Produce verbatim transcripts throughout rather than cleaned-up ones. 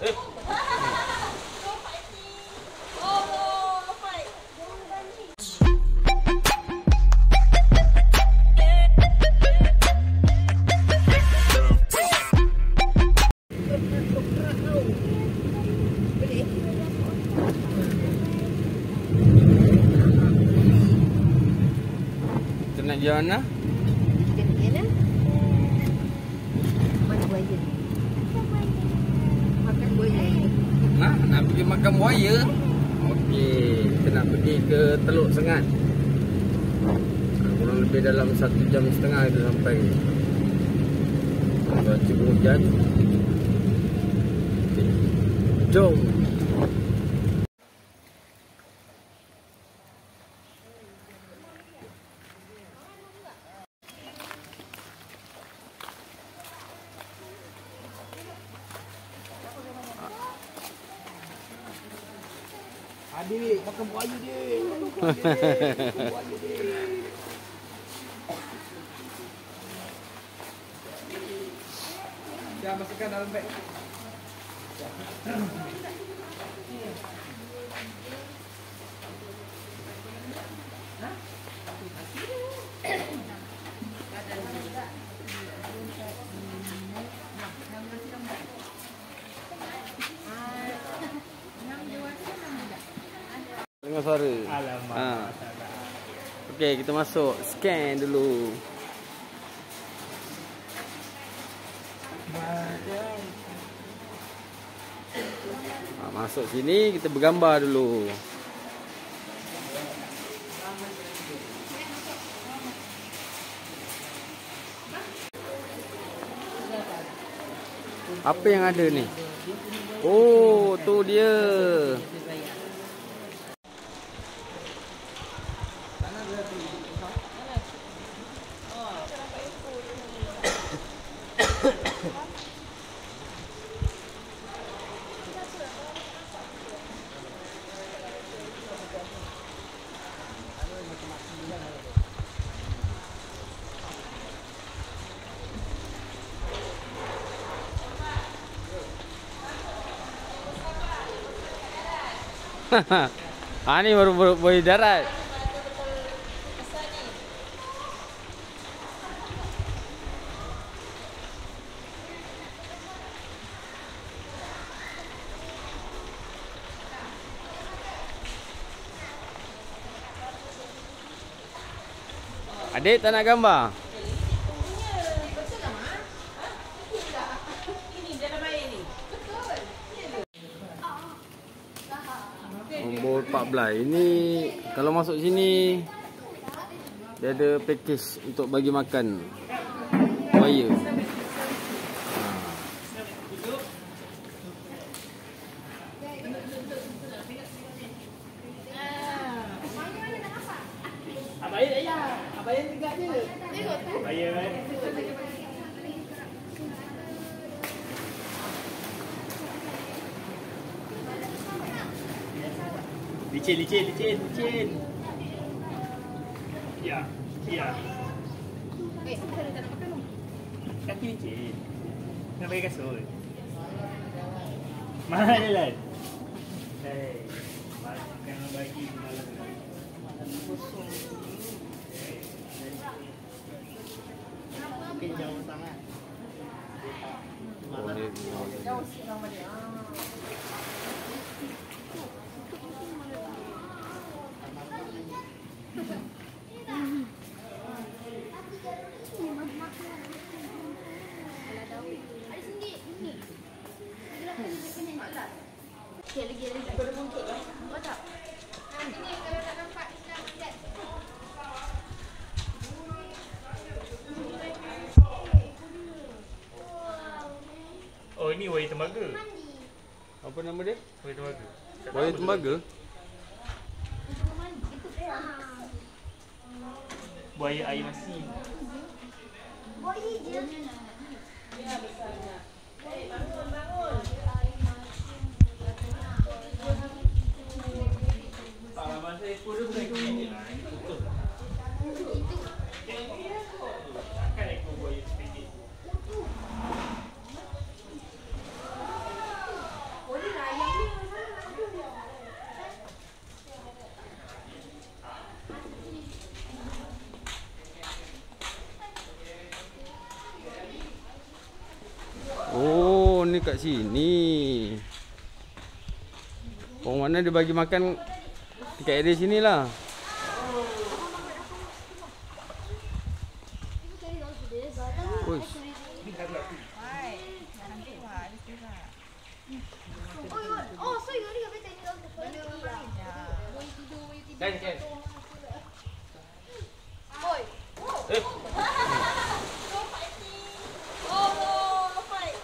Nak jalan mana? Jalan mana? Mana buaya? Makan buaya. Nak, nak pergi makan buaya? Okey, kita nak pergi ke Teluk Sengat. Kurang lebih dalam satu jam setengah kita sampai. Cuaca hujan. Okay. Jom. Adik, makan buaya dik. Makan buaya dik. Jangan masukkan dalam beg. Dengar suara. Alamak. Ha. Okey, kita masuk. Scan dulu. Ha, masuk sini kita bergambar dulu. Apa yang ada ni? Oh, tu dia. Ah, ni baru boleh darat. Adik tak nak gambar? Nombor empat belas. Ini kalau masuk sini dia ada package untuk bagi makan buaya. Abang tak ya. Abang tegak je. Tengok tu. Buaya kan. Licin, licin, licin, licin. Ya, ya. Eh, kita dah nak makan. Kaki licin. Nak pakai kasut. Mana dia lah? Hei, makan bagi malam. Kosong. Mungkin jauh sangat. Jauh sikit nama dia. Lagi lagi pada bungkit lah. Nampak tak? Nah, sini kalau nak nampak Islam lihat. Oh, ini buaya tembaga. Apa nama dia? Buaya tembaga. Buaya tembaga? Buaya air masin. Buaya je. Ya, besarnya. Hei, bangun, bangun. Pengalaman saya pun bukan gini lah. Ini betul. Takkan ekor buaya sepedek. dekat sini. Orang mana dia bagi makan dekat area sini lah. Uish. Oh, so you only got ten dollars for the boleh tidur, boleh tidur. Kan, kan. Boy. Eh. Oh, no, fight.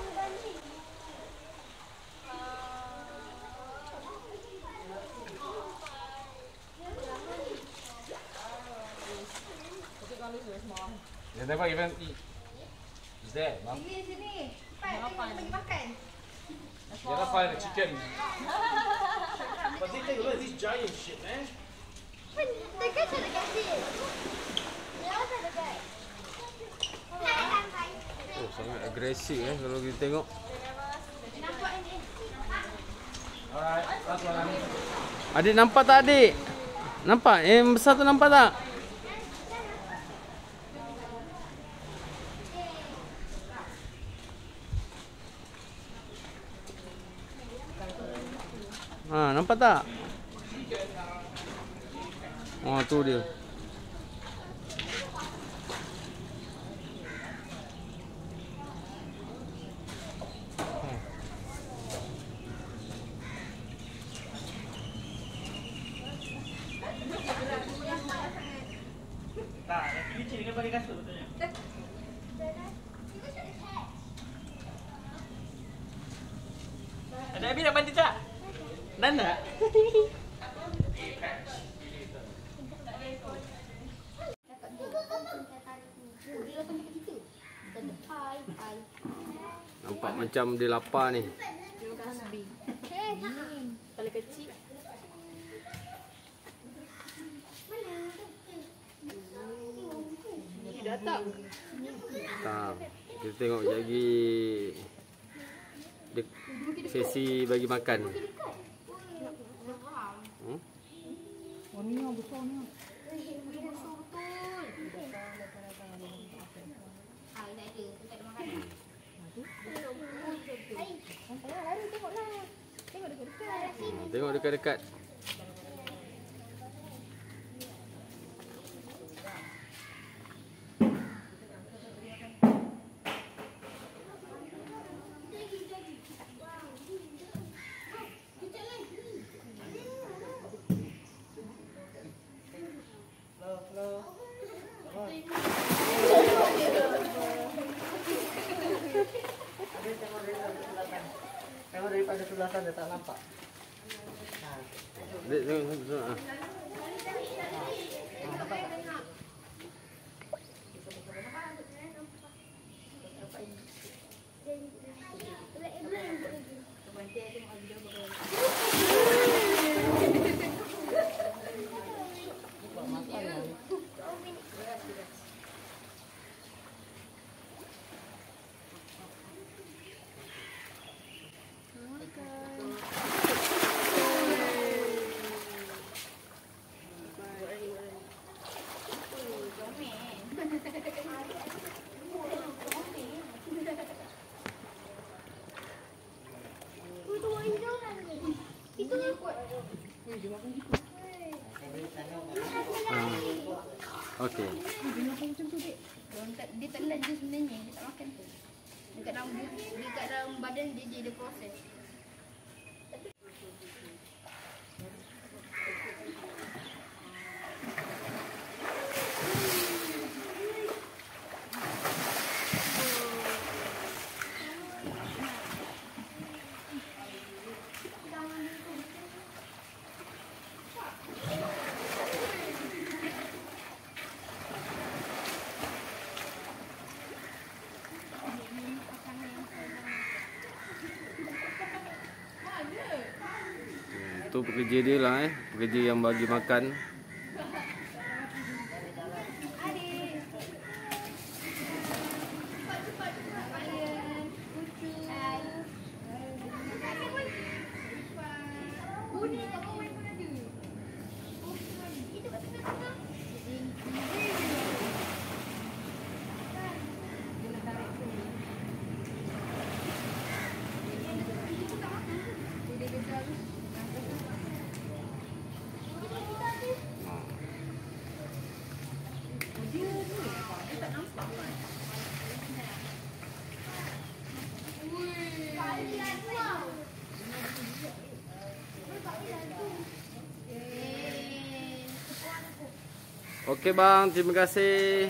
Dia dapat even is there, mom? Sini, sini. Fight, tengok bagi makan. Dia dah find the chicken. But they take a look at this giant shit, man. But the guy trying to catch it. Dia trying to catch. Oh, sangat agresif eh kalau kita tengok. Nampak ni. Alright, last one. Adik nampak tak adik? Nampak? Yang besar tu nampak tak? Ha, nampak tak? Oh, tu dia. Tak, yang kecil dengan bagi kasut betulnya. Ada Abi nak mandi tak? Dan tak? Nampak macam dia lapar ni. Kepala kecil. Datang. Tak. Kita tengok lagi dia sesi bagi makan. Hmm? Oh ni yang besar ni. Besar betul. Ah, nak ada. Tak ada makanan. Hai. Tengok lari tengoklah. Tengok dekat-dekat. Hmm, tengok dekat-dekat. Tengok daripada sebelah sana tak nampak. Dek, tengok tengok tengok. Ah. Okey. Dia makan macam tu dek. Dia tak nak je sebenarnya. Dia tak makan tu. Dekat dalam, dekat dalam badan dia je dia proses. Tu pekerja dia lah eh, pekerja yang bagi makan. Okey bang, terima kasih.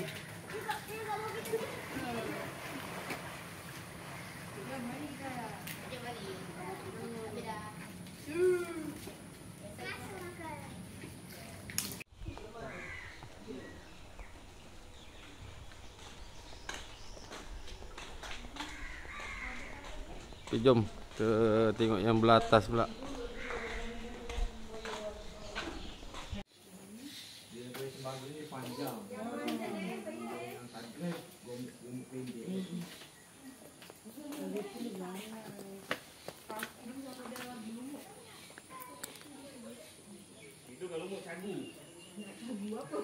Okay, jom kita tengok yang belah atas pula. Itu kalau mau cagu. Cagu apa?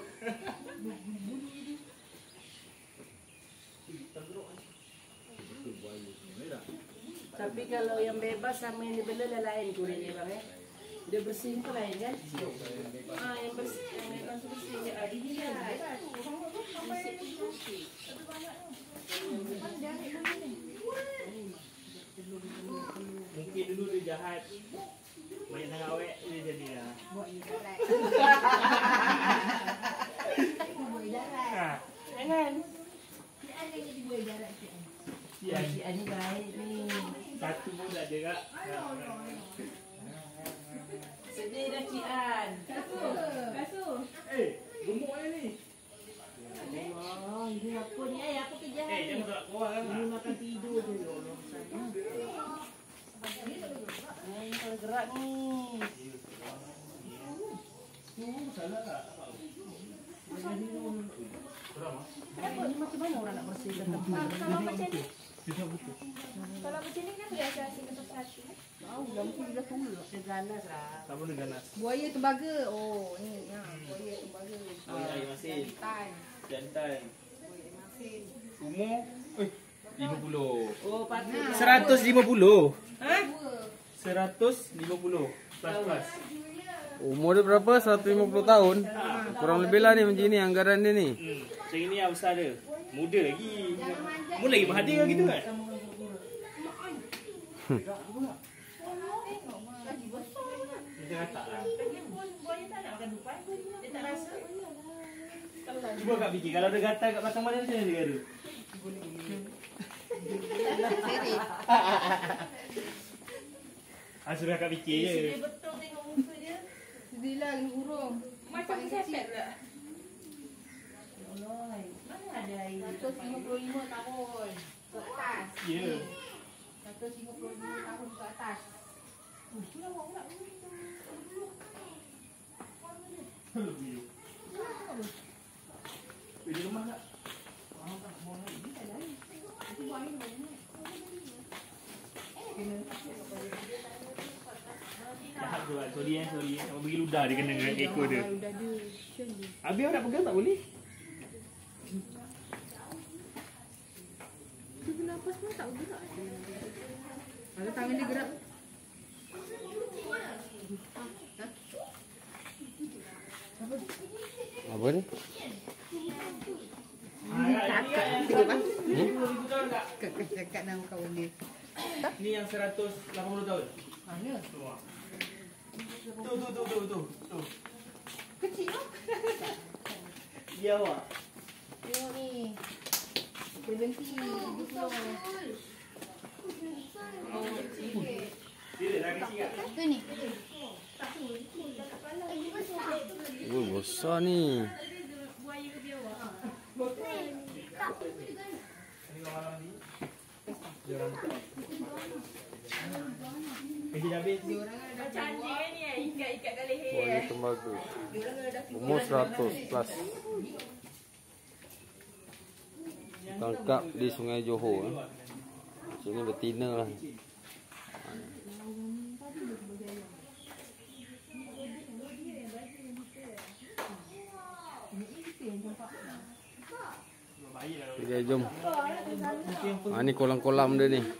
Tapi kalau yang bebas sama yang dibeli lain kulit dia bang ya. Dia bersih itu lain kan? Ah yang bersih, yang bebas bersih dia ada ini kan? Mungkin dulu dia jahat. Banyak sangat awet dia jadi lah. Jangan. Ya, Si Ani baik ni. satu pun tak ada kak. Sedih dah Cik An. Eh, gemuk ni. Oh, ini apa ni? Eh, apa kerja Eh, jangan tak keluar kan? Ini makan tidur je. Eh, kalau gerak ni. Salah tak? Ini macam mana orang nak bersihkan tempat? Kalau macam ni, kalau macam ni kan biasa asyik ketuk hati. Tahu lah, mungkin dia tulus. Dia ganas lah. Tak boleh ganas. Buaya tembaga. Oh, ni. Ha, buaya tembaga. Oh, air masin. Tan. Jantan. Buaya masin. Umur? Eh, lima puluh. Oh, patut. Seratus lima puluh. Ha? Seratus lima puluh. Plus plus. Umur dia berapa? seratus lima puluh tahun. Kurang lebih lah ni macam ni anggaran dia ni. Hmm. Macam ini yang besar dia. Muda lagi. Mu lagi berhati kan gitu kan? Dia katak lah. Cuba kak fikir, kalau dia gatal kat belakang badan macam mana dia gaduh? Ah, suruh kakak fikir je. Betul tengok muka dia. Sedilah kena urung. Macam sepet pula. Allah, mana ada air? seratus lima puluh lima tahun ke atas. Ya. seratus lima puluh lima tahun ke atas. Dia lemah tak? Jahat tu lah, sorry eh, sorry eh. Sampai bagi ludah dia kena dengan ekor dia. Udah dia. Habis awak nak pegang tak boleh? Dia bernafas pun tak bergerak. Kalau tangan dia gerak. Apa ni? Kakak tengok bang. Ni dua ribu tahun tak? Kakak cakap nama kawan dia. Ni yang seratus lapan puluh tahun. Mana? Tu tu tu tu tu tu. Kecil lah. Dia awak. Tengok ni. Berhenti di floor. Oh, Dia dah kecil kan? tu ni. Oh, besar ni. Kerja dah habis. Macam anjing kan ni, ikat-ikat kat leher. Buaya tembaga. Umur seratus plus. Tangkap di Sungai Johor. Eh. Sini betina lah. Okay, jom. Ha, ni kolam-kolam dia ni.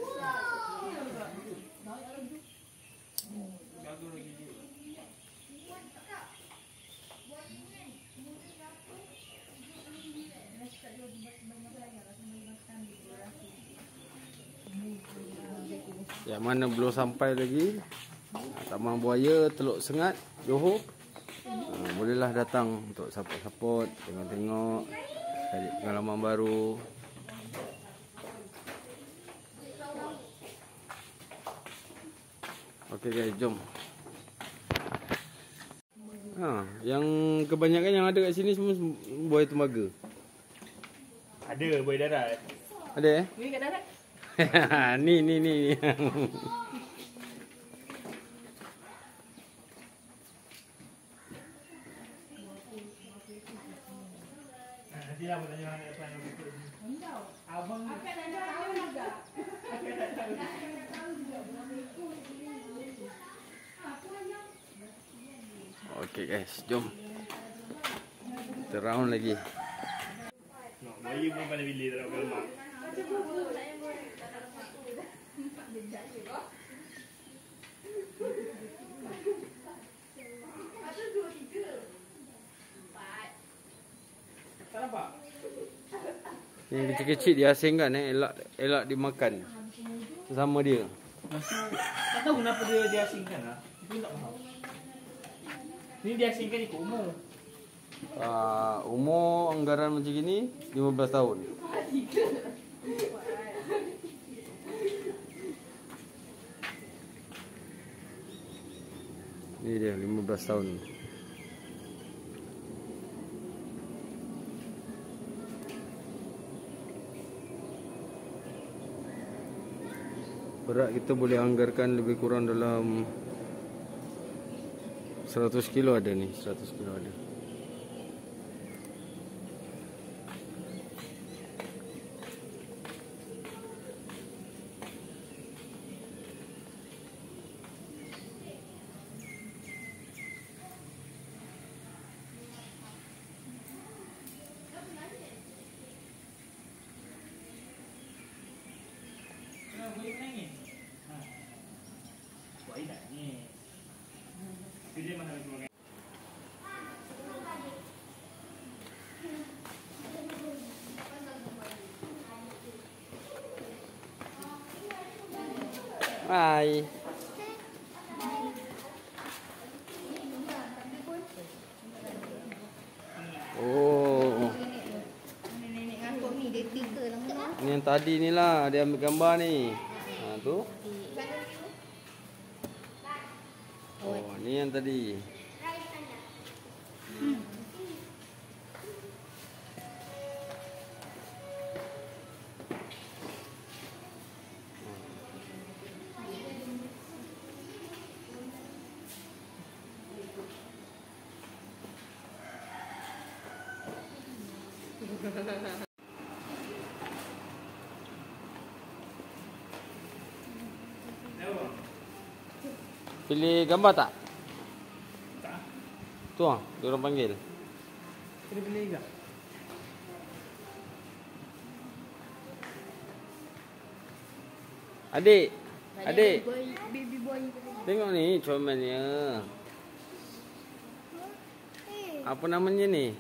Yang mana belum sampai lagi, Taman Buaya Teluk Sengat, Johor. Ha, bolehlah datang untuk support-support, tengok-tengok, cari pengalaman baru. Okey guys, jom. Ha, yang kebanyakan yang ada kat sini semua buaya tembaga. Ada buaya darat. Ada eh? Ni kat darat. ni ni ni. Nanti lah bertanya orang apa yang berikut ni. Abang ni. Okey guys, jom. Kita round lagi. No, buaya pun pandai bila tak nak lemak. Tak nampak? Yang kecil-kecil dia asingkan eh, elak elak dimakan. Sesama dia. Tak tahu kenapa dia diasingkan lah. Aku tak faham. Ni diasingkan ikut umur. Uh, umur anggaran macam gini lima belas tahun. Ni dia lima belas tahun. Berat kita boleh anggarkan lebih kurang dalam seratus kilo ada ni, seratus kilo ada. Buaya menangis. Ha. Buaya nangis. Dia mana lagi makan? Hai. Oh. Nenek ngantuk ni dia tiga lama. Ni yang tadi ni lah, dia ambil gambar ni. Ha tu. Oh, ni yang tadi. Pilih gambar tak? Tak. Tu ah, dia orang panggil. Kena beli juga. Adik. Adik. Baby boy. Tengok ni comelnya. Apa namanya ni?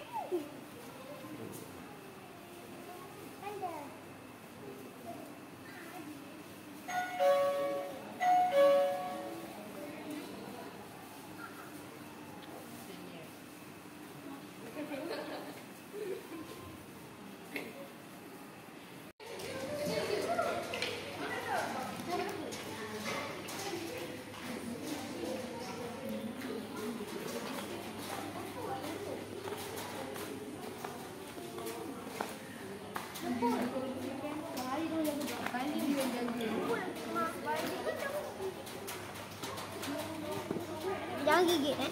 Jangan gigit eh.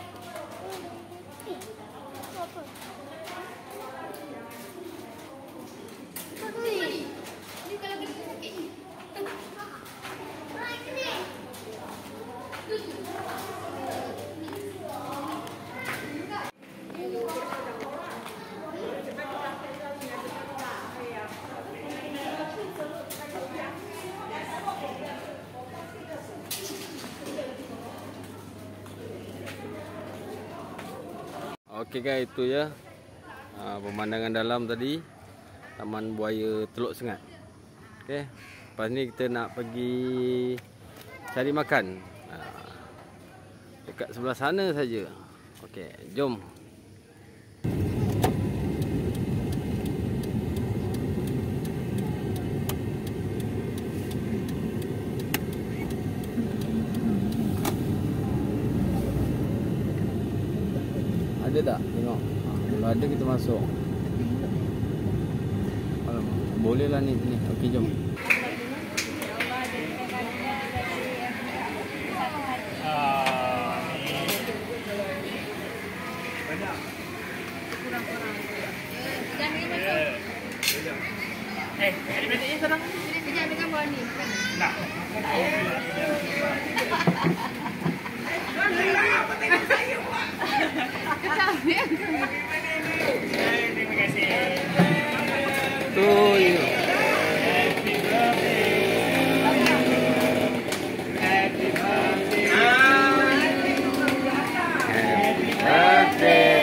Ni kalau kena sakit ni. Okey guys, itu ya ha, pemandangan dalam tadi Taman Buaya Teluk Sengat. Okey, lepas ni kita nak pergi cari makan ha, dekat sebelah sana saja. Okey, jom. Ada tak? Tengok. Kalau ada kita masuk. Alamak, boleh lah ni. ni. Okey, jom. Eh, adik-adiknya sekarang Jadi kejap dengan bawah ni. nak. Kejap dia. Terima kasih. Tu you. Happy birthday. Happy birthday. Happy birthday.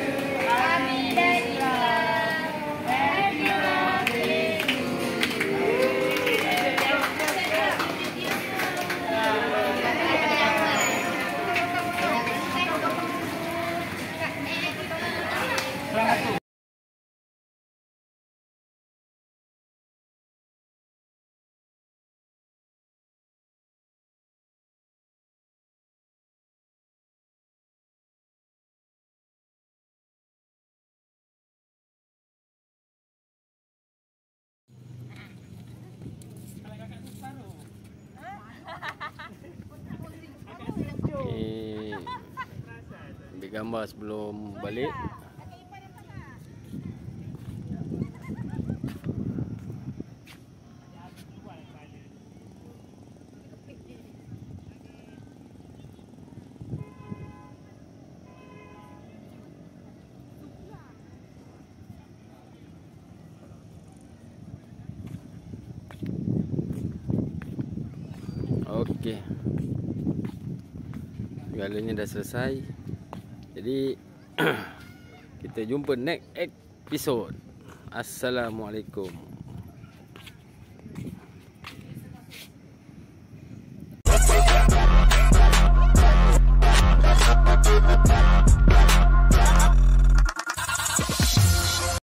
Ni ambil gambar sebelum balik. Okey. Segalanya dah selesai. Jadi kita jumpa next episode. Assalamualaikum.